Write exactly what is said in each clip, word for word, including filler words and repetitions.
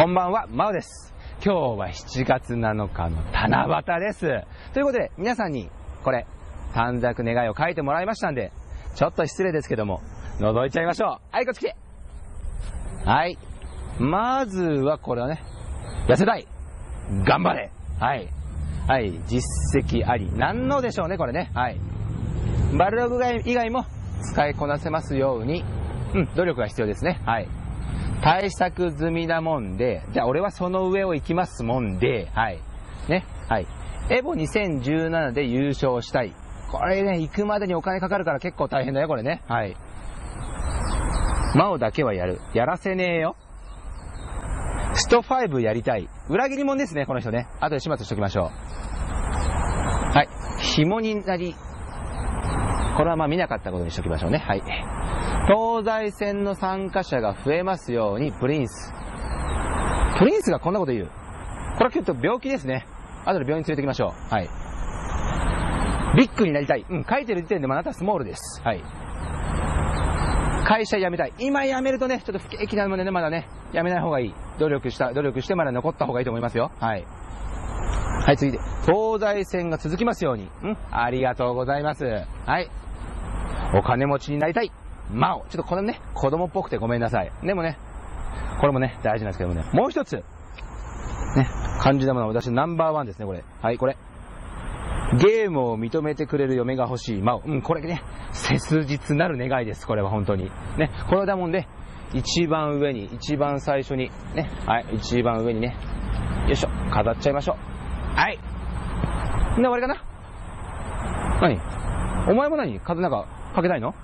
こんばんは、マオです。今日はしちがつなのかの七夕です。ということで、皆さんにこれ、短冊願いを書いてもらいましたんで、ちょっと失礼ですけども、覗いちゃいましょう。はい、こっち来て。はい。まずはこれはね、痩せたい。頑張れ。はい。はい、実績あり。何のでしょうね、これね。はい。バルログ以外も使いこなせますように、うん、努力が必要ですね。はい。対策済みなもんで、じゃあ俺はその上を行きますもんで、はい。ね。はい。エボにせんじゅうななで優勝したい。これね、行くまでにお金かかるから結構大変だよ、これね。はい。マオだけはやる。やらせねえよ。ストごやりたい。裏切り者ですね、この人ね。後で始末しときましょう。はい。紐になり、これはまあ見なかったことにしときましょうね。はい。東西線の参加者が増えますように、プリンス。プリンスがこんなこと言う。これはちょっと病気ですね。後で病院に連れてきましょう。はい。ビッグになりたい。うん、書いてる時点でまああなたはスモールです。はい。会社辞めたい。今辞めるとね、ちょっと不景気なのでね、まだね、辞めない方がいい。努力した、努力してまだ残った方がいいと思いますよ。はい。はい、次で。東西線が続きますように。うん、ありがとうございます。はい。お金持ちになりたい。マオ。ちょっとこれね、子供っぽくてごめんなさい。でもね、これもね、大事なんですけどもね、もう一つ。ね、漢字なものは私ナンバーワンですね、これ。はい、これ。ゲームを認めてくれる嫁が欲しいマオ。うん、これね、切実なる願いです、これは本当に。ね、これだもんで、一番上に、一番最初に、ね、はい、一番上にね、よいしょ、飾っちゃいましょう。はい。で、終わりかな？何？お前も何？風なんかかけたいの？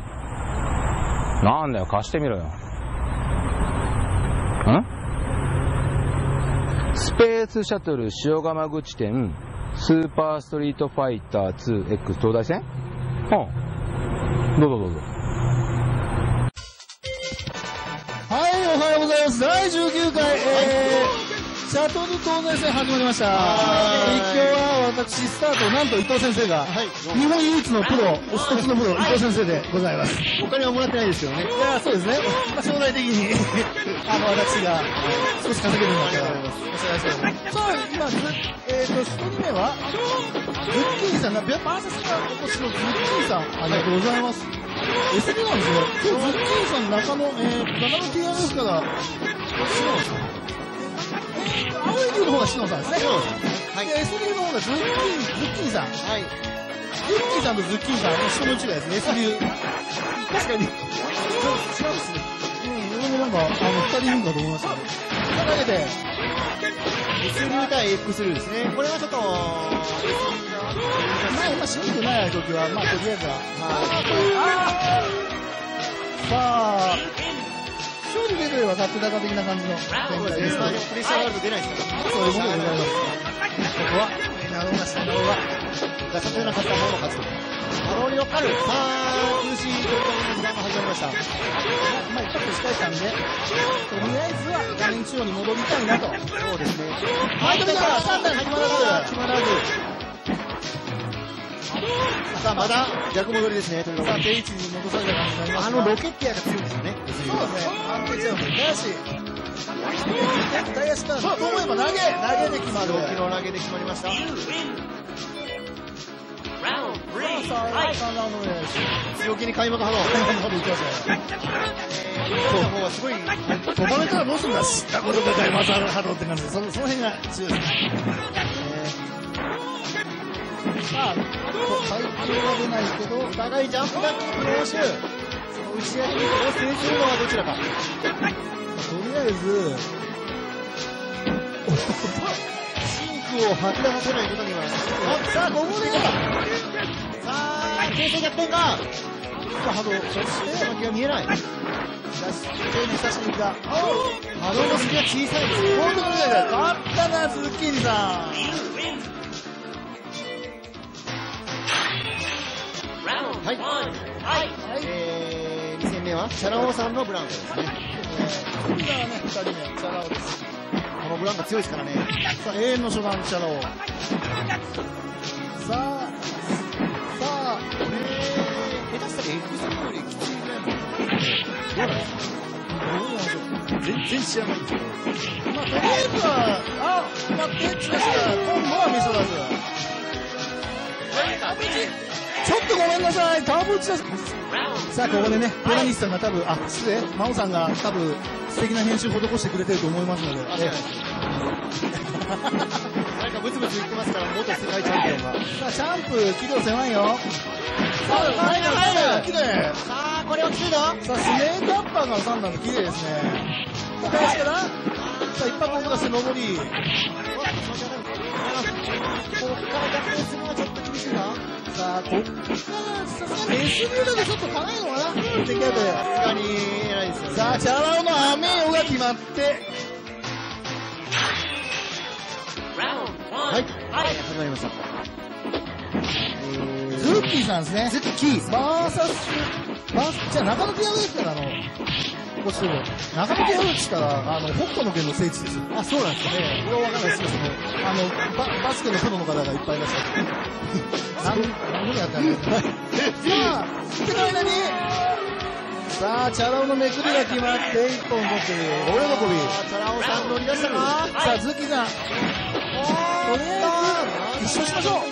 なんだよ、貸してみろよ。ん？スペースシャトル塩釜口店スーパーストリートファイター ツーエックス 東西線？うん。どうぞどうぞ。 はい、おはようございます。だいじゅうきゅうかい、えー、シャトル東西線始まりました。今日は私、スタート、なんと伊藤先生が、はい、日本唯一のプロ、ストツのプロ、伊藤先生でございます。お金はもらってないですよね。いや、そうですね。まあ、将来的に、あの、私が少し稼げるんだったら、お願いします。さあ、今、えっ、ー、と、ひとりめは、ズッキーニさん、バーサスがお越しのズッキーニさん、ありがとうございます。エスディー なんですよ。今日ズッキーニさん、中野、えー、中野 ティーアールエフ から、シノンさん。青い竜の方がシノンさんですね。はい。エスディー の方がズッキーニ、ズッキーニさん。はい。ズッキーさんとズッキーニさん、人の違いですね、エスディー。確かに。違うんですね。うん、俺もなんか、あの、二人いるんだと思いましたけど。そのわけで、エスディー 対 エックス ですね。これはちょっと、まあ今、シンクない時は、まあとりあえずは、はい。さあ、勝利レベルは勝手高的な感じの展開です。プレッシャーがあると出ないですから。そういうことでございます。ここは、なるほどな、下の方が、ガチャというような勝った方の勝つと。マロに乗っかる。さあ、苦しい状態の時間が始まりました。まあ一発控えたんで、とりあえずは画面中央に戻りたいなと。そうですね。はい、飛びだからさんだん決まらず、決まらず。さあ、まだ逆戻りですね。さあ、定位置に戻された感じになります。あのロケッティアが強いんですよね。そうですね。安定強いんです。ダイヤシからと思えば投げ、投げで決まる。ろっキロ投げで決まりました。さあ、さんラウンド目です。強気に開幕波動。開幕波動いきますね。そう、もうはすごい、飛ばれたらどうするんだ。知ったことで開幕波動って感じで、その辺が強いですね。さあ、階級は出ないけど、お互いジャンプがキープの応酬。その打ち上げにを制するのはどちらか。とりあえず、シンクを吐き出させないことには、さあ、ごぼうでさあ、形勢逆転か。さあ、波動、そして、巻きが見えない。しかし、丁寧に差しに行った。波動の隙が小さいです。本当に見ないから、勝ったな、ズッキーニさん。はい。はい。えー、に戦目は、チャラ男さんのブランコですね。こちらはね、ふたりめ、チャラ男です。このブランコ強いですからね。さあ、永遠の初段、チャラ男。さあ、さあ、これ、下手したら エックス よりきついぐらいの。どうなんですか？どうなんでしょう。全然知らないんですけど。まあ、 とりあえずは、あ、待って、チラシが、今度は見そらず。ちょっとごめんなさい、ターボ打ち出し。さあ、ここでね、寺西さんが多分、あ、失礼、真央さんが多分、素敵な編集を施してくれてると思いますので。えなんかブツブツ言ってますから、元世界チャンピオンが。 さあ、シャンプー、キロ狭いよ。さあ、入る、入る、綺麗。 さあ、これはきついぞ。 さあ、スネークアッパーが挟んだの綺麗ですね。返しから、さあ、一発を出して上り。 ここから逆転するのはちょっと厳しいな。 さあ、こっからさすがに エスビュー だけちょっと辛いのかな、出来上がって。 さすがに偉いですよね。 さあ、チャラ男のアメーオが決まって、 はい、始まりました。 ズッキーさんですね。 ズッキーバーサス、バーサじゃあ中野ティアグですから、あの、こっちでも。中野ティアグって言ったら、あの、北斗の拳の聖地です。 あ、そうなんですかね。 これはわかんないですけど、あの、バ、バスケのプロの方がいっぱいいらっしゃる。何、何分やったんだよ。さあ、っての間に、さあ、チャラ男のめくりが決まって、一本取って、大喜び。 チャラ男さん乗り出したか。 さあ、ズッキーさん。とりあえず、一緒しましょう。 あっ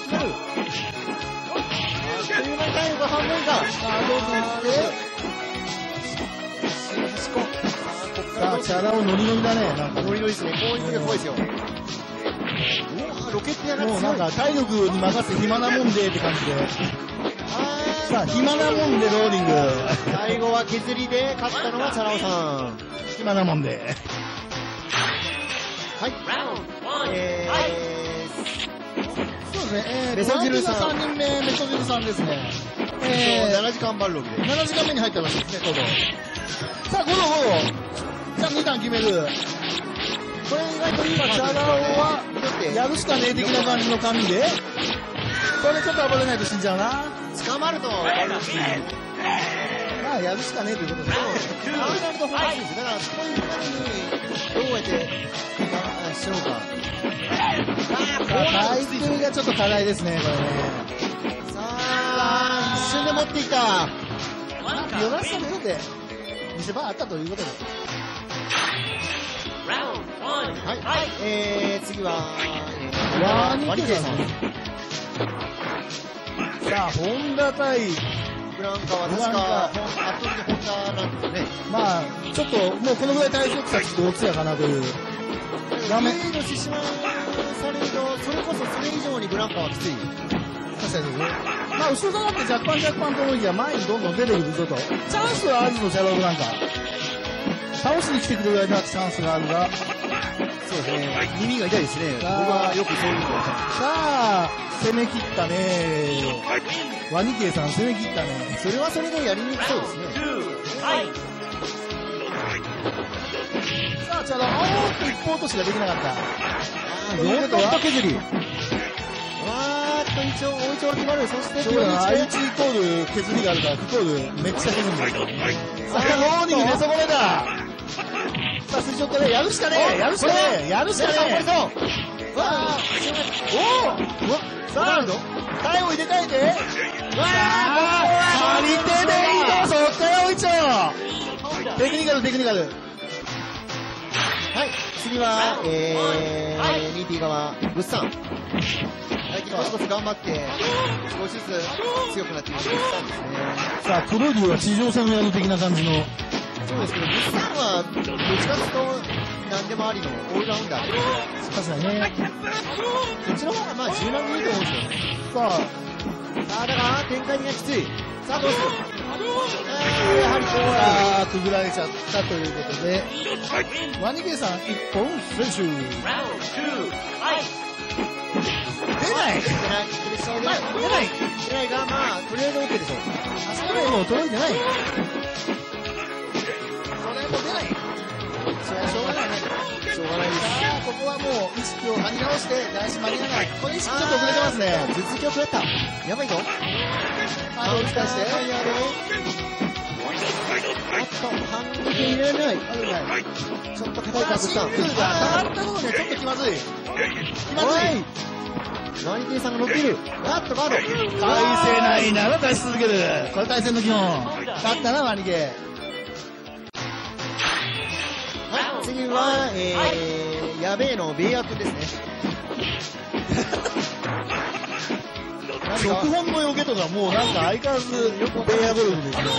という間に体力が半分以下。 さあ、どうぞって。さあ、チャラ男ノリノリだね。なんかノリノリですね。こういう時が怖いですよ。おロケットやがもうなんか体力に任せて暇なもんでって感じで。さあ、暇なもんでローリング。 最後は削りで勝ったのはチャラ男さん。 暇なもんで。 はい。えー、 そうですね。えー、 メソジルさんさんにんめ、メソジルさんですね。 えー、 えー、 ななじかんバルログで。 ななじかんめに入ったらしいですね、とうとう。さあ、ゴロゴロ。じゃあに段決める。 これ意外といいチャラ男は、やるしかねえ的な感じの紙で、これちょっと暴れないと死んじゃうな。 捕まると、バルログに。 まあ、やるしかねえということで。 捕まると本当にいいです。だから、そういうために、どうやって、しようか。 タイトルがちょっと課題ですね、これね。 さあ、一瞬で持っていった。 ヨナスさんの方で見せ場あったということで。 はい、はい、えー、次は、えー、 ワニケさん。さあ、ホンダ対、 ブランカは確か、圧倒的にホンダなんですよね。 まあ、ちょっと、もうこのぐらい体重差つどつやかなという。 画面リードしてしまされると、それこそそれ以上にブランカはきつい。 確かにね。まあ、後ろ下がって若干若干と思いきや前にどんどん出てくるぞと。チャンスはあるぞ、チャラ男なんか。倒しに来てくれる間はチャンスがあるが。 そうですね。耳が痛いですね。僕はよくそういうことを。さあ、攻め切ったね。ワニケイさん攻め切ったね。 それはそれでやりにくそうですね。はい。 さあ、チャラ男、おーっと一方としかできなかった。 あー、よんと削り。わーっと一応、大一応決まる。そして、 そうだな、愛知イコール削りがあるから、イコールめっちゃ削るんだよ。さあ、ローニング寝そこめだ。さあ、水上からやるしかねえやるしかねえやるしかねえさあ、おおさあ、タイを入れ替えてわあ、張り手でいいぞ、そっから追いちゃうテクニカル、テクニカル。 はい、次は、えー、ニーティ側、グッサン。最近コツコツ頑張って、少しずつ強くなっているグッサンですね。 さあ、クロデュは地上戦をやる的な感じの。 そうですけど、グッサンは、どっちかというと、何でもありのオールラウンダー。 確かにね。 そっちの方がまあ柔軟にいいと思うんですよ。 さあ、 さあ、だから展開がきつい。さあ、どうするえー、やはり怖い。 さあ、くぐられちゃったということで、ワニケイさん一本選手。出ない出ない。プレッシャーで。 出ない出ないが、まあ、とりあえず OK でしょう。 あそこでもう届いてない。それも出ない。それはしょうがないね。 しょうがないです。 さあ、ここはもう意識を張り直して、男子間に合わない。これ意識ちょっと遅れてますね。 頭突きを食らった。やばいぞ。 あ、追いつかして。 やる。あっと、反撃入れない。 あるない。 ちょっと硬いか、グッサン。 シングルが当たったのがね、ちょっと気まずい。気まずい。 ワニケイさんが乗っている。あっと、ガード。 返せないなら返し続ける。これ対戦の基本。勝ったな、ワニケイ。 はい、次は、えやべえのベイヤー君ですね。 食本のよけとかもうなんか相変わらずベイヤーゴルフですね。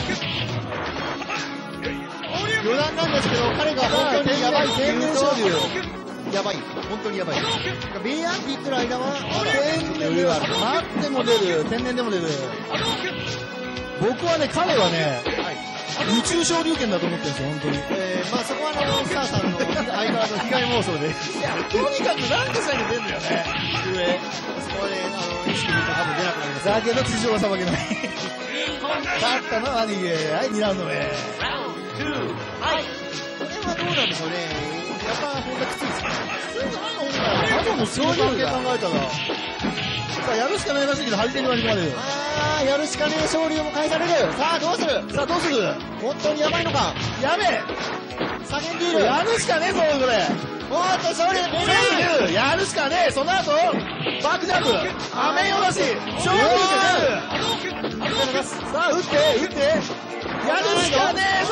余談なんですけど、彼が本当にやばい天然昇竜。やばい。本当にやばい。ベイヤーって言ってる間は、 天然では待っても出る。天然でも出る。僕はね、彼はね、宇宙昇竜拳だと思ってるんですよ、本当に。 えー、まあそこはあの、スターさんの相変わらず被害妄想で。 いや、とにかくなんかさえ出るんだよね。上。 そこはね、あの、意識に多分出なくなります。 だけど地上はさばけない。勝ったのは兄貴。はい、にラウンド目。 これはどうなんでしょうね。やっぱ本当はきついですかね。 普通ないのほんなら。多分もうそういう関係考えたら。さあ、やるしかないらしいけど、張り手に割り込まれる。 あー、やるしかねえ勝利をも返される。さあ、どうする。 さあ、どうする。 本当にやばいのか。 やべえ。 叫んでいる。 やるしかねえぞ、これ。 おーっと、勝利ベセーフ。やるしかねえ。その後、バックジャンプ。アメヨだし。勝利になる。さあ、打って、打って。やるしかねえぞ。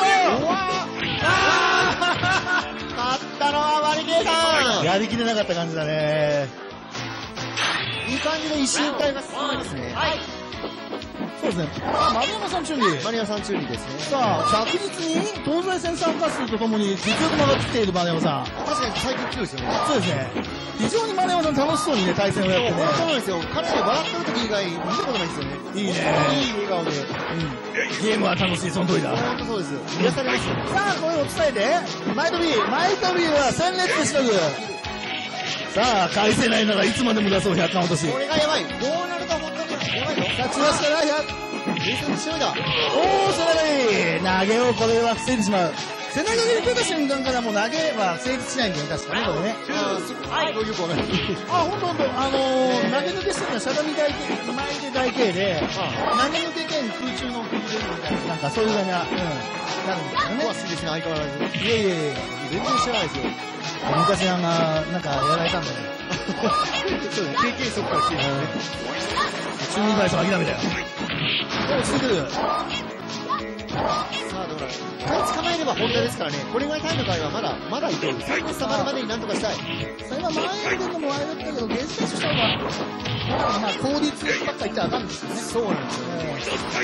あー勝ったのはマリケイさん。 やりきれなかった感じだね。 いい感じで一瞬歌いますですね。 そうですね。あ、丸山さん中に。 マリアさん中にですね。 さあ、着実に東西戦参加数とともに実力も上がってきている丸山さん。 確かに最近強いですよね。 そうですね。非常に丸山さん楽しそうにね、対戦をやってね。 そうなんですよ。彼ね、笑ってる時以外見たことないですよね。 いいね。 いい笑顔で。うん。 ゲームは楽しい、その通りだ。 本当そうです。癒されますよ。 さあ、これを伝えて、前飛び、前飛びは戦列でしのぐ。さあ、返せないならいつまでも出そうひゃっかん落とし。 これがやばい。こうなると本当にやばいよ。 さあ、千葉しかないや。 冷静にしのいだ。 おー、背中に投げをこれは防いでしまう。背中に出た瞬間からもう投げは成立しないんだよね、確かね、これね。 あー、そこ、はい、どういうこうね。 あ、ほんとほんと、あのー、投げ抜けしてるのはしゃがみ台形、前で台形で、投げ抜け兼空中の空中みたいな、なんかそういう風な、うん、なるんですよね。 怖すぎですね、相変わらず。 いやいやいや、 全然知らないですよ。 昔あんな、なんかやられたんだよ。 そうですね、経験則から来てるんですね。 中二体操諦めたよ。お、落ちてくる。 さあ、どうだろう。一回捕まえれば本田ですからね。これぐらいタイムの場合はまだ、まだいける。さん列下まるまでになんとかしたい。 さあ、今、前へ出るのもあれだったけど、ゲージ選手した方が、まあ、効率ばっか言ったらあかんですよね。 そうなんですよね。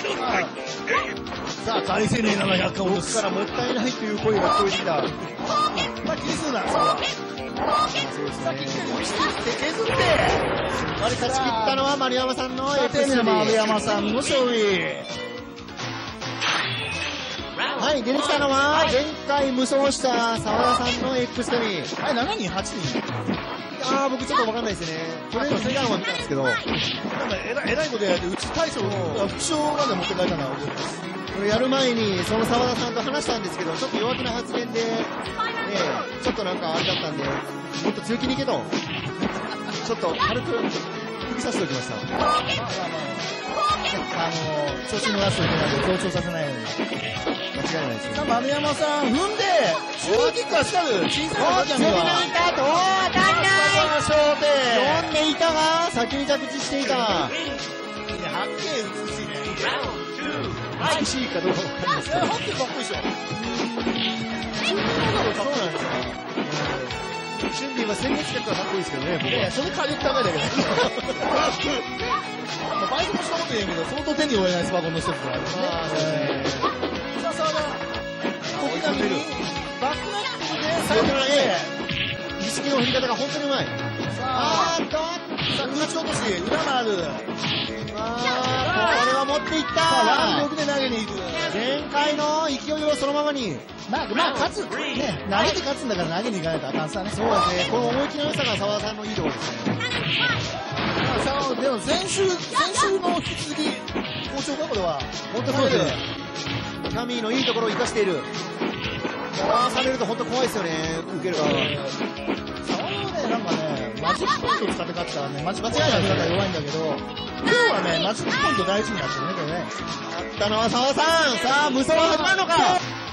さあ、返せねえならひゃっかん落と僕す。 からもったいないという声が聞こえてきた。 まあ、気にするな、それは。 そうですね。 削って、 あれ勝ち切ったのは丸山さんのエ丁寧なプスリー。 丸山さんの勝利。 はい、出てきたのは、前回無双した沢田さんの X トミー。 はい、しちにん、はちにん。 あー、僕ちょっとわかんないですね。とりあえずセガンは見たんですけど、こなんかえらい、えらいことやって、うち大将を、副将まで持って帰ったのは覚えてます。 れやる前に、その沢田さんと話したんですけど、ちょっと弱気な発言で、ね、ちょっとなんかあれだったんで、もっと強気にいけと、ちょっと軽く、釘刺しておきました。 あの、調子に乗らせておけないので、増長させないように。 間違いないですよ。 さあ、丸山さん、踏んで、シュートキックはしたる。小さいおのっ、強気にいたと、おー、当たんない焦点。 読んでいたが、先に着地していた。 はっきり美しいね。 美しいかどうかわかんないですいや、 けど。 はっきりかっこいいでしょ。 そうなんですよ。俊敏は戦列角はかっこいいですけどね、僕いやいや、 は。 それ火力高いだけだよ。まあ、バイトもしたこと言えんけど、相当手に負えないスパコンの一つだからね。 あーそうですね。 さあ、沢田、小刻みに、バックナップで最後のね、意識の振り方が本当にうまい。 さあ、 あーっと、 さあ、空中落とし、裏回る。 あー、これは持っていっさあ、 た。 腕力で投げに行く。 前回の勢いをそのままに。 まあ、まあ、勝つ。ね、投げて勝つんだから投げに行かないとあかんさね。 そうですね、この思い切りの良さが澤田さんのいいところですね。 さあ、でも先週、先週の引き続き、好調か、これは。 本当そうですね。キャミーのいいところを生かしている。回されると本当怖いですよね、受ける側は。 沢田はね、なんかね、マジックポイントを使って勝つからね、マジックポイントの方が弱いんだけど、今日はね、マジックポイント大事になってるね、これね。 勝ったのは澤さん。さあ、無双は始まるのか。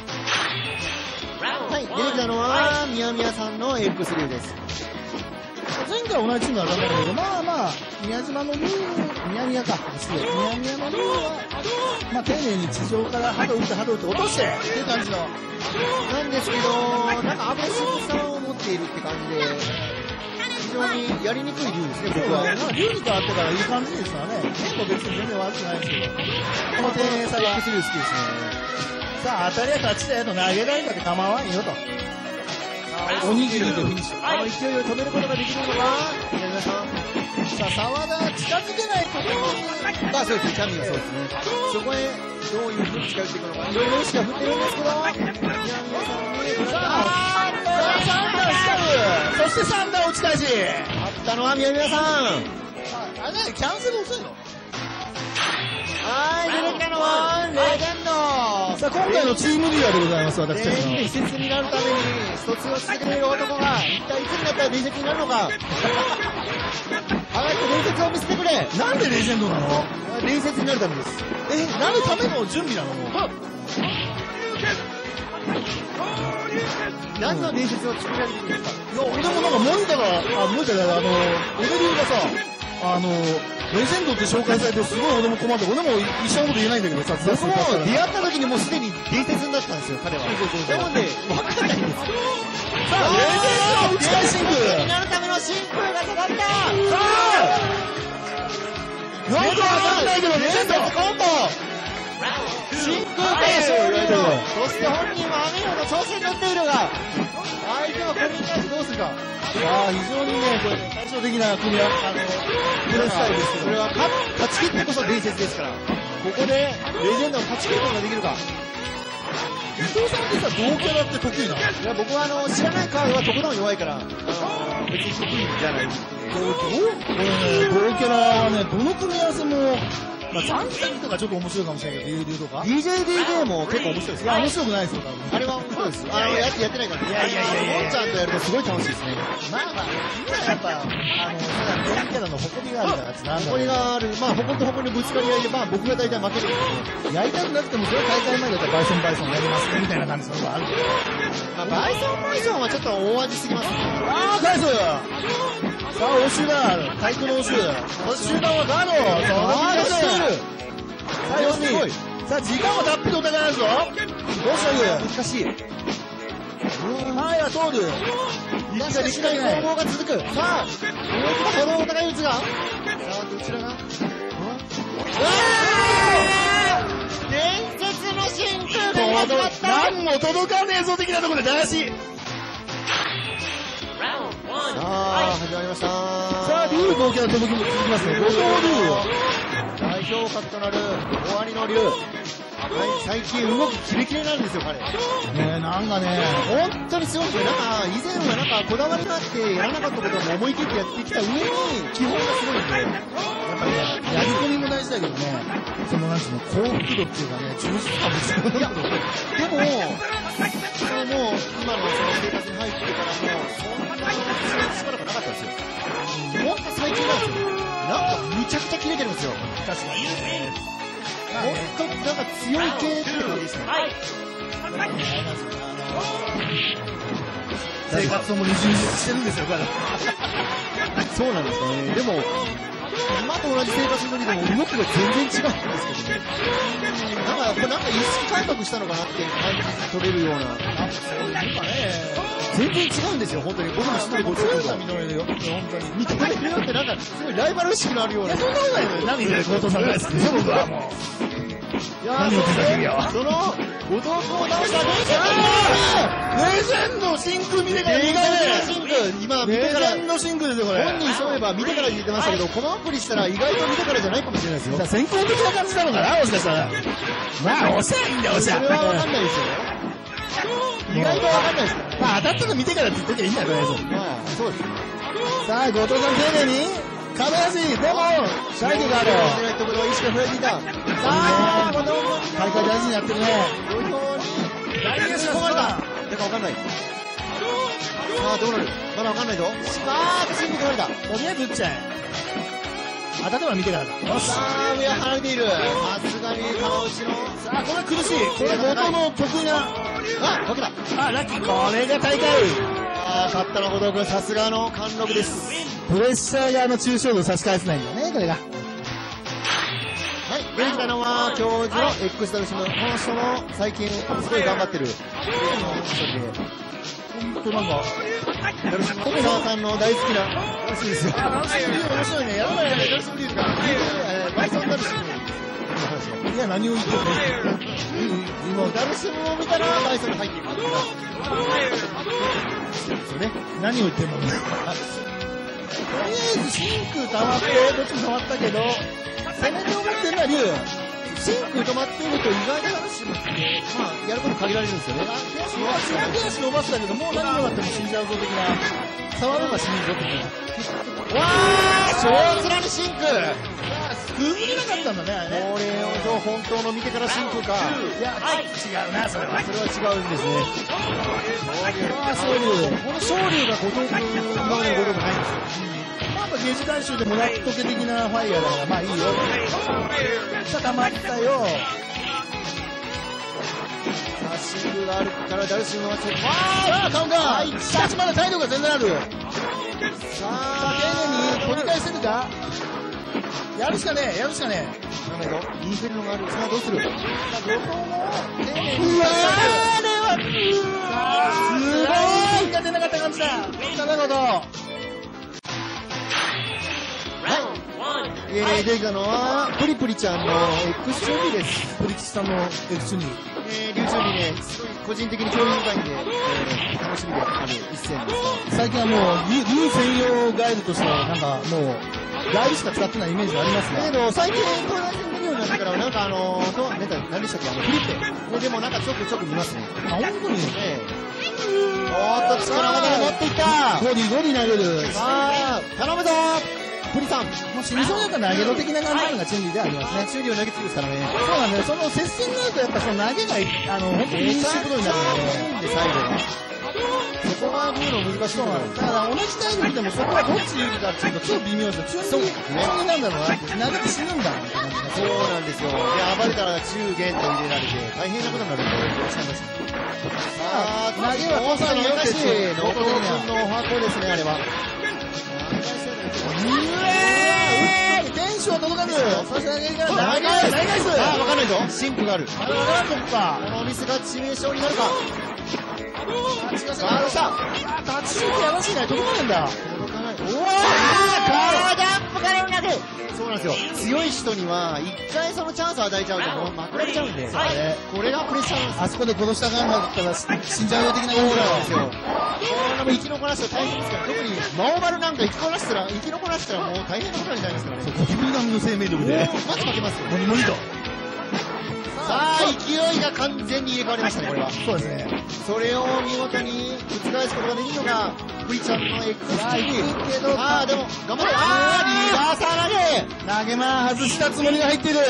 はい、出てきたのは、宮宮さんの エックス 流です。 前回同じチームだったんだけど、まあまあ、宮島のルール、宮宮か、失礼、宮宮のルールは、まあ丁寧に地上からハド打ってハド打って落としてっていう感じの。 なんですけど、なんかアグレッシブさを持ってているって感じで、非常にやりにくい竜ですね、僕は。 竜に変わってからいい感じですからね。テンポ別に全然悪くないですけど。 この丁寧さが エックス 竜好きですね。 さあ、当たりは勝ちだよと、投げられたって構わんよと。おにぎりでフィニッシュ。 あの勢いを止めることができるのか、皆さん。 さあ、沢田近づけないところまあそうですね、チャンミンはそうですね。そこへどういう風に近寄っていくのか、いろいろ意識が振ってるんですけど、宮宮さんに、 さあ、さん段スタブ、そしてさん段打ち返し。 勝ったのは宮宮さん。 あれね、キャンセル遅いの？ はい、出てきたのは、レジェンド。 さあ、今回のチームリーダーでございます、私たちの。 伝説になるために、一つを続けている男が、一体いつになったら伝説になるのか。早く伝説を見せてくれ。 なんでレジェンドなの？ 伝説になるためです。 え、なるための準備なの？もう。 何の伝説を作られているんですか？ いや、俺もなんか森田が、あ、森田が、あの、エネルーがさ、あの、レジェンドって紹介されてすごい俺も困って、俺も一緒のこと言えないんだけどさ、 僕も出会った時にもうすでに伝説になったんですよ、彼は。なので、わかんないんです。 さあ、レジェンド打ち返し真空になるための真空が育った。さあなんかわかんないけど、レジェンドコンボ真空でそして本人はアメリカの挑戦に乗っているが、相手はこれに対してどうするか。 さあ、非常にね、これ、対照的な組み合わせ、あの、プレースタイルですけど、 それは勝勝ち切ってこそ伝説ですから、ここでレジェンドを勝ち切ることができるか。 伊藤さんってさ、同キャラって得意なの？ いや、僕はあの知らないカードはとことん弱いから、あの別に得意じゃない。 これね、同キャラはね、どの組み合わせも、まあ、さんキャラとかちょっと面白いかもしれないけど、ユーデューとか。 ディージェーディージェー も結構面白いですいや、面白くないですよ、多分。 あれは面白いです。あの、やってやってないから。 いやいやいやいやもんちゃんとやるとすごい楽しいですね。 まあまあ、今やっぱ、あの、ただ、同キャラの誇りがあるからってなんだろう。 誇りがある、まあ、誇りと誇りのぶつかり合いで、まあ、僕が大体負けるんですけど、 やりたくなくても、それは大会前だったらバイソンバイソンやりますね、みたいな感じののがあるけど。 まあ、バイソンバイソンはちょっと大味すぎますね。 あー、返すさあ、応酬だ体育の応酬終盤はガードあー、しているさあ、よんにんさあ、時間はたっぷりお互いあるぞどうした難しい。 前は通る一ができない攻防が続く。さあ、もう一度このお互い打つが、さあ、どちらが、伝説の真空が始まった。 何も届かねえぞ的なところで流し。 さあ、始まりました。 さあ、竜同キャラ届きも続きますね。後藤竜。 代表格となる終わりの竜。最近動きキレキレなんですよ、彼。 ねえ、なんかね、 本当にすごいですよ。なんか、以前はなんかこだわりがあってやらなかったことも思い切ってやってきた上に、基本がすごいんで。 やっぱりね、やり込みも大事だけどね、そのなんつうの、幸福度っていうかね、充実感も必要だけど。 でも、それもう今のその生活に入ってからも、そんなにしばらくなかったんですよ。ほんと最近なんですよ。なんかむちゃくちゃキレてるんですよ。 確かにね。 ほんとなんか強い系って感じですね。 生活も充実してるんですよ、彼。 そうなんですね。でも、今と同じ生活の時でも動きが全然違うんですけどね。なんかやっぱなんか意識改革したのかなっていう感じ取れるような。 そういうかね。 全然違うんですよ、本当に。僕も知ってるごそういうがのは認めるよ。本当に。 認めるよってなんかすごいライバル意識のあるような。 いや、そんなことないよ。何で後藤さん大好きでしょ、僕はもう。 いや何を手伝ってるよ。 その、後藤君を倒したレジェンド真空見てからにかいめシンク今見レてからジェンド真空ですよ、これ。 本人そういえば見てから言ってましたけど、このアプリしたら意外と見てからじゃないかもしれないですよ。 先行的な感じなのかな、もしかしたら。まあ、おしゃいいんだよ、おしゃ。 それはわかんないですよ。意外とわかんないですから。 まあ、当たったの見てからって言っときゃいいんだよ、とりあえず。 まあ、そうです。 さあ、後藤さん丁寧に、壁足、でも、シャイニーがある。 狙いところは意識が増えていた。さあ、後藤君。 大会大事にやってるね。 土俵に、大事に込まれた。だかわかんない。さあ、どうなるまだわかんないぞ。あー、ついに込まれた。 とりあえず打っちゃえ。当たっては見てからだ。よし。 さあ、上は離れている。さすがに川内の。 さあ、これは苦しい。これは後藤の得意な。 あ、負けた。 あ、ラッキー。これが大会。 あー、勝ったの後藤君、さすがの貫禄です。 プレッシャーがあの抽象度を差し返せないんだよね、これが。 はい、出てきたのは、教授の X ダルシム。この人も最近、すごい頑張ってる。プレイヤーの一人で。 ほんとなんか、 小沢さんの大好きならしいですよ。 ダルシムリュウ面白いね。やらないやらない。 ダルシムリュウか、えー、バイソンダルシムの話を。 いや、何を言ってるの今、ダルシムを見たらバイソンに入っていく。ですよね。 何を言ってんのとりあえずシンク溜まって、どっちも溜まったけど、攻めて思ってるのはリュウ。 シンク止まっていると意外とダルシムって、まあ、やること限られるんですよね。 手足伸ばす、手足伸ばすだけど、もう何もなっても死んじゃうぞ的な、触れば死ぬぞ的な。 わー、超面にシンク崩れなかったんだね、あれね。 これを本当の見てからシンクか。 いや、違うな、それは。 それは違うんですね。 ああ、そういう。 この昇竜が後藤君、今までのゴルフないんですよ。 まあ、ゲージ回収でもらっとけ的なファイヤーだから、まあいいよ。さあ、溜まったよ。 さあ、シンクがあるからダルシムはちょっと。 ああ、カウンター。しかしまだ体力が全然ある。 ささあ、 あ、丁寧に取り返せるかやるしかねえ、やるしかねえ。 なんだけど、インフェルノがある。さあ、どうする。さあ、後藤も丁寧に。 うわー、あれは、すごいが出なかった感じだ。なるほど。 えー、出てきたのは、プリプリちゃんの X チュービーです。 プリキチさんの X チュービー。 えー、リュウチュービーね、すごい個人的に興味深いんで、えー、楽しみである一戦です。 最近はもう、リュウ専用ガイドとして、なんかもう、ガイドしか使ってないイメージがありますね。 だけど、最近、東大戦見るようになってから、なんかあのー、と、なんか、何でしたっけ、あの、フリッペ。でもなんかちょくちょく見ますね。 あ、本当にええおーっと、力技が持っていったゴリゴリ投げる。 さあ、頼むぞプリさん。 もう死にそうだから投げろ的な感じなのがチュンリーでありますね。 チューリーを投げつけですからね。 そうなんだよ。その接戦になるとやっぱその投げが、あの、本当にいいことになるので。 で、最後が。そこが言うの難しいのだから同じ体力でもそこはどっち有利かっていうと超微妙ですよ。チュンリー、チュンリーなんだろうなって。投げて死ぬんだって感じがすそうる。 なんですよ。で、暴れたら中元と入れられて、大変なことになるんで、さあ、投げは誤差によってし、後藤君のお箱ですね、あれは。 うえーテンション届かずそして投げが投げ投げ返すああ、わかんないぞ。シンクがある。 あれわからんのかこのミスが致命傷になるか。 あ、違う違うさあ、どうしたタッチシュートやらしいな、届かないんだ。 届かない。 うわカーダップから投げそうなんですよ。強い人には、一回そのチャンスを与えちゃうともうまくられちゃうんで、これがプレッシャーなんですよ。 あそこで殺したがんだったら死んじゃうよ的なそう感じなんですよ。これも生き残らせたら大変ですから、特にマオマルなんか生き残らせたら、生き残らせたらもう大変なことになりますからね。 ゴキブリ並みの生命力でもうマジ負けますよ。 無理無理とさあ、勢いが完全に入れ替わりましたね、これは。 そうですね。 それを見事に覆すことができるのが、プリちゃんの X チーム。 行くけどさあ、でも、頑張れ。あー、リバーサー投げ投げ間外したつもりが入っている。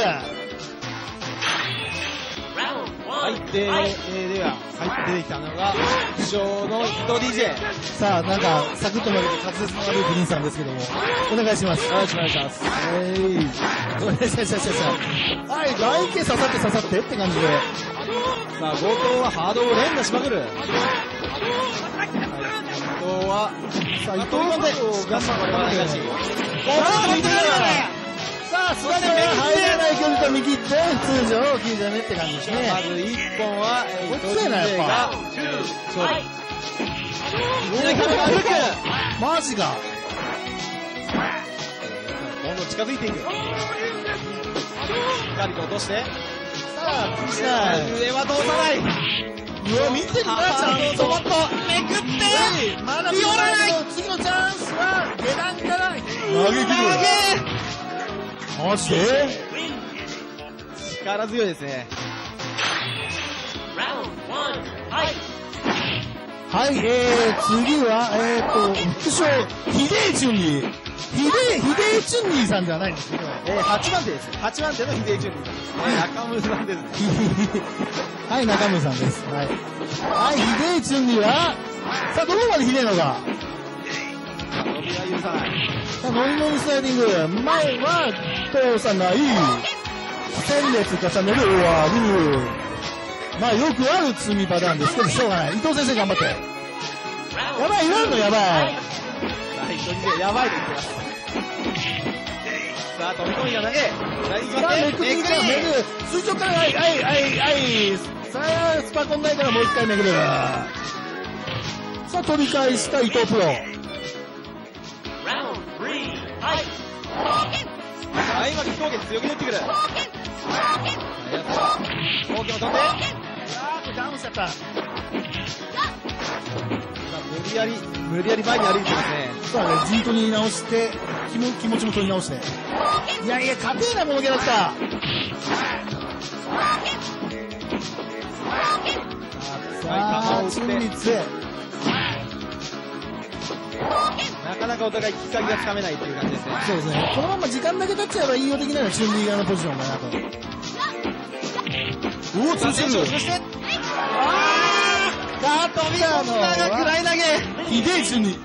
はい、で、えー、では、入って出てきたのが、副将のヒット ディージェー。 さあ、なんか、サクッと投げて滑舌の悪いグリーンさんですけども、お願いします。 よろしくお願いします。 えい。お願いします、しゃしゃしゃ。はい、大池刺さって刺さってって感じで。 さあ、強盗はハードを連打しまくる。はい、伊藤は、 さあ、伊藤飛び込んで、しかし、これは難しい。 あー、見てるさあ、そして入らない距離と見切って、通常、きゅうじゃねって感じですね。 まずいっぽんは、えー、伊藤強いなやっぱが、勝利。いきなり壁が歩く。 マジか。 どんどん近づいていく。光と落として、 さあ、次したい。 上は通さない。 うわ、見てるな、ちゃんと。 そばっとめくって、 まだ見折らない。 次のチャンスは、下段から、投げ投げマジで力強いですね。 はい、えー、次は、えーと、副将、ヒデイチュンリー。ヒデイ、ヒデイチュンリーさんではないんですけど、 えー、はちばん手です。はちばん手の秀樹潤さんですね。中村さんですね。 はい、中村さんです。はい。はい、ヒデイチュンリーは、さあ、どこまでひでえのか。 伸びは許さない。 さあ、ノリノリスライディング。前は、通さない。戦列重ねる終わる。まあ、よくある積みパターンですけど、しょうがない。伊藤先生頑張って。やばい、言わんのやばい。 はい、一人でやばいと言ってます。さあ、飛び込みが投げ。 さあ、めくっていくから、めくる。垂直から、はい、はい、はい、はい。さあ、スパコンないからもう一回めくる。 さあ、飛び返した伊藤プロ。 はい、今、飛行機強気に打ってくる。飛行機も飛んで。 あー、これダウンしちゃった。 無理やり、無理やり前に歩いてますね。 そうだね、陣取り直して、気も気持ちも取り直して。いやいや、勝てえな、このキャラクター。さあ、チームに強い。 なかなかお互いきっかけがつかめないっていう感じですね。 そうですね。このまま時間だけ経っちゃえばいいよ的なのはチュンリー側のポジションかなと。おお、通信力。 そして、 あーガートビアのが暗い投げ。 ひでえチュンリー。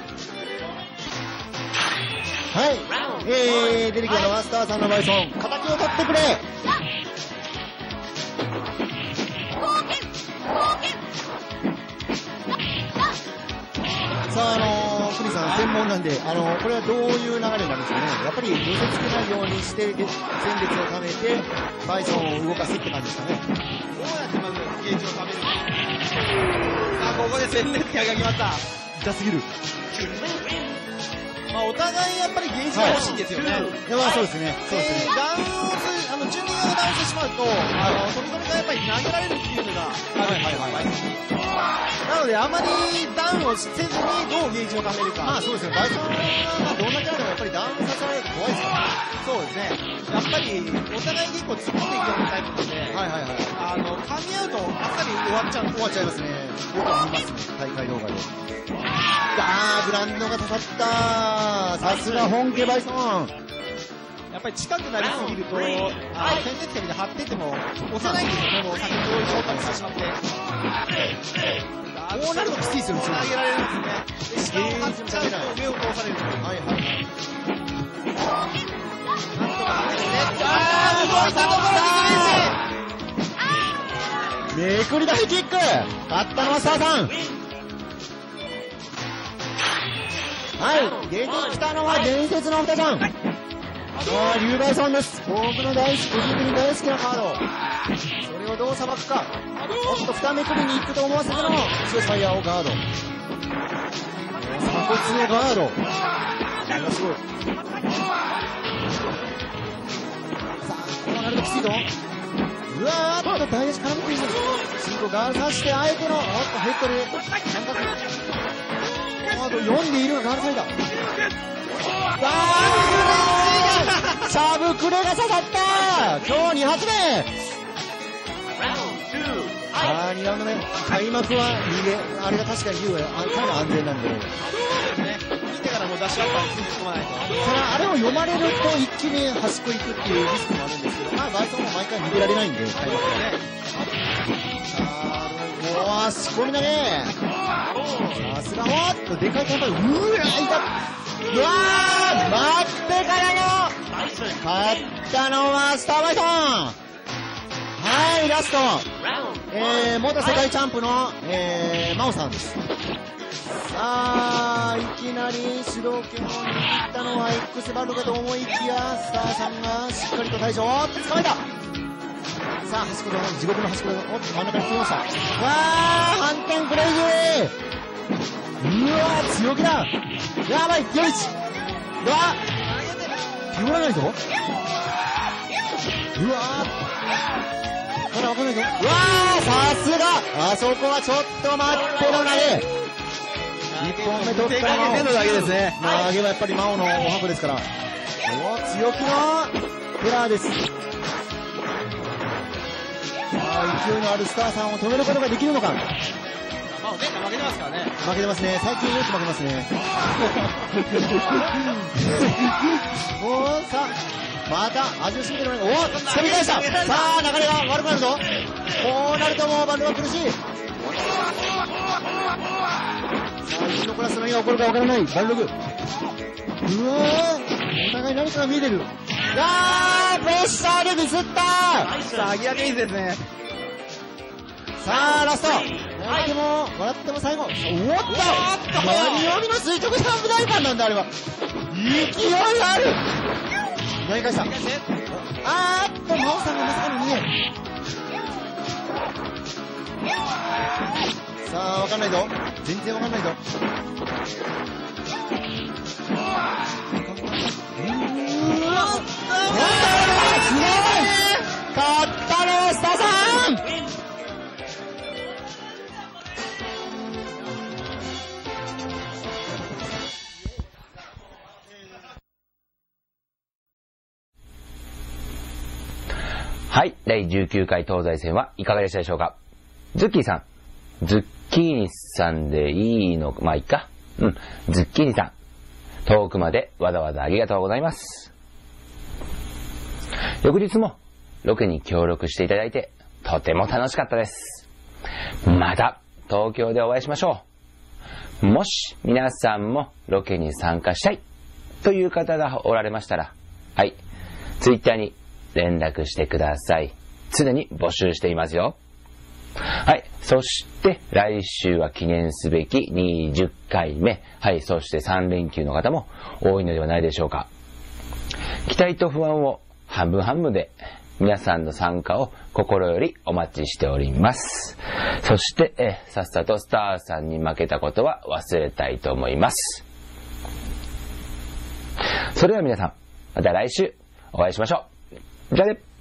はい。えー、出てきたのはスターさんのバイソン。敵を取ってくれ。さあ、あのー、クリさん、専門なんで、あのー、これはどういう流れになるんですかね。やっぱり寄せ付けないようにして、戦列を貯めて、バイソンを動かすって感じですかね。 どうやってまずゲージを貯めるか。さあ、ここで戦列が決まった。 痛すぎる。 まあ、お互いやっぱりゲージが欲しいんですよね。 はい、いや、そうですね。そうですね。 ダウンをする、あの、順位がダウンしてしまうと、あの、飛び込みがやっぱり投げられるっていうのがあるんですよ、バイソンに。なので、あまりダウンをせずにどうゲージを貯めるか。 まあそうですね、バイソンはどんなキャラでもやっぱりダウンさせられると怖いですから。 そうですね。やっぱり、お互い結構突っ込んでいくようなタイプなので、 はいはいはい。 あの、噛み合うとあっさり終わっちゃう。 終わっちゃいますね。よく見ますね、大会動画で。あー、ブランドが刺さった。さすが本家バイソン。 やっぱり近くなりすぎると、あの、戦列点で張ってても、押せないんですよね、もう先に上位到達してしまって。 こうなるときついですよ、 つなげられるんですね。で、下を張っちゃうと上を通される。 はいはいはい。 なんとかはめてね。あー、動いたところにめくり出しキック。勝ったのはスターさん。はい、出てきたのは伝説のお二さん。ああ、リュウバイソンです。僕の大好き、個人的に大好きなカード。それをどうさばくか。おっと、二めくりに行くと思わせての、シューファイヤーをガード。鎖骨をガード。これはすごい。さあ、こうなるときついぞ。うわーっと、大足絡めている。進行ガードさして、相手の、おっと、ヘッドで、感覚。カード読んでいるがガードサイダー。わー、サブクレが刺さった。今日に発目。さあ、にラウンド目。開幕は逃げ。あれが確かに言うよ。彼の安全なんで。 見てからもうダッシュアッパーに突っ込まないと。 ただ、あれを読まれると一気に端っこ行くっていうリスクもあるんですけど、まあ、バイソンも毎回逃げられないんで、開幕はね。さあ、もう、仕込みだね。さすが、おっと、でかいカンパイ、うわー、いた。うわー、待ってからの、勝ったのはスターバイソン。はい、ラスト。えー、元世界チャンプの、えー、マオさんです。さあ、いきなり主導権を握ったのは X バルかと思いきや、スターさんがしっかりと対処。おっと、掴めた。さあ、端っこの、地獄の端っこの、おっと、真ん中に来ました。わー、反転クレイジー。うわー、強気だ。やばい、よいち。うわー、拾わないぞ。うわー。まだわかんないぞ。うわー、さすが。あそこはちょっと待っての投げ。一本目取ったのは。 手のだけですね。 投げはやっぱりマオのお箱ですから。おー、強気のペラーです。さあ、勢いのあるスターさんを止めることができるのか。 まあ、負けてますからね。 負けてますね。最近よく負けますね。おー、さあ、また味を占めてるのに、おー、掴み返した。さあ、流れが悪くなるぞ。こうなるともうバンドが苦しい。さあ、一のクラス何が起こるかわからない。バンドグ。うわー、お互い何かが見えてる。あー、プレッシャーでミスったー。 さあ、アギアミスですね。 さあ、ラスト。笑っても、笑っても最後。おっと、何曜日の垂直ジャンプ大パンなんだ、あれは。勢いある。投げ返した。あーっと、真央さんがまさかのにね。さあ、わかんないぞ。 全然わかんないぞ。 うわすごい勝ったね、スタさん。 はい、だいじゅうきゅうかい東西戦はいかがでしたでしょうか。ズッキーさん、ズッキーニさんでいいのか、まあいいか。うん、ズッキーニさん、遠くまでわざわざありがとうございます。翌日もロケに協力していただいてとても楽しかったです。また東京でお会いしましょう。もし皆さんもロケに参加したいという方がおられましたら、はい、ツイッターに連絡してください。常に募集していますよ。はい。そして、来週は記念すべきにじゅっかいめ。はい。そしてさん連休の方も多いのではないでしょうか。期待と不安を半分半分で、皆さんの参加を心よりお待ちしております。そして、えさっさとスターさんに負けたことは忘れたいと思います。それでは皆さん、また来週お会いしましょう。じゃあね。